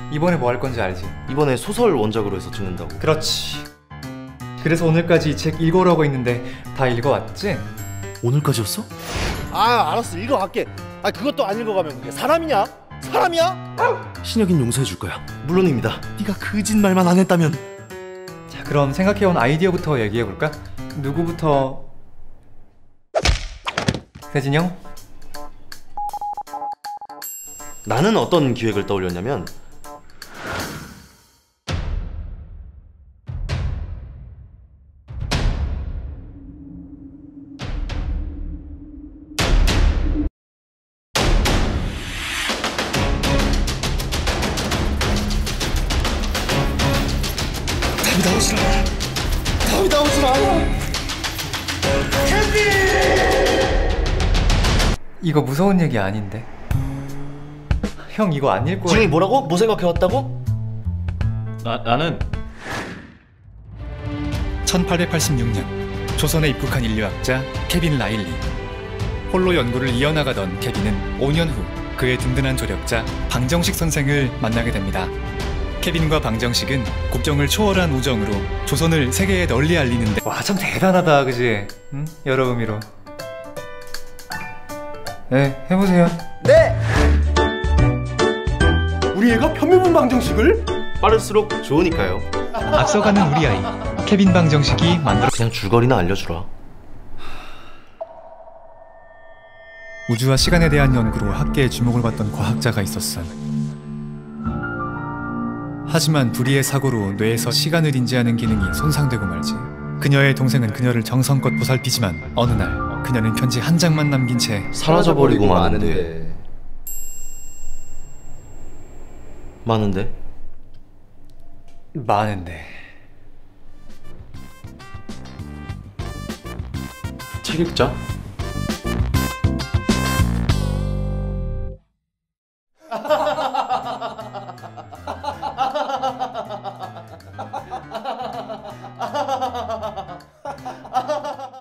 이번에 뭐 할 건지 알지? 이번에 소설 원작으로 해서 찍는다고. 그렇지. 그래서 오늘까지 이 책 읽어오라고 했는데 다 읽어왔지? 오늘까지였어? 아 알았어 읽어갈게. 아 그것도 안 읽어가면 그게 사람이냐? 사람이야? 신혁인 용서해 줄 거야. 물론입니다. 네가 거짓말만 안 했다면. 자, 그럼 생각해온 아이디어부터 얘기해볼까? 누구부터? 세진형? 나는 어떤 기획을 떠올렸냐면 답이 나오질 않아. 답이 나오질 않아. 이거 무서운 얘기 아닌데. 형 이거 안 읽고. 지웅이 뭐라고? 뭐 생각해왔다고? 나는 1886년 조선에 입국한 인류학자 케빈 라일리. 홀로 연구를 이어나가던 케빈은 5년 후 그의 든든한 조력자 방정식 선생을 만나게 됩니다. 케빈과 방정식은 국경을 초월한 우정으로 조선을 세계에 널리 알리는데 와, 참 대단하다, 그지? 응? 여러 의미로. 네, 해보세요. 네. 우리 애가 편미분 방정식을? 빠를수록 좋으니까요. 앞서가는 우리 아이 케빈 방정식이 만들어 그냥 줄거리나 알려주라. 우주와 시간에 대한 연구로 학계의 주목을 받던 과학자가 있었어. 하지만 불의의 사고로 뇌에서 시간을 인지하는 기능이 손상되고 말지. 그녀의 동생은 그녀를 정성껏 보살피지만 어느 날 그녀는 편지 한 장만 남긴 채 사라져버리고 마는데. 많은데? 많은데. 책 읽자.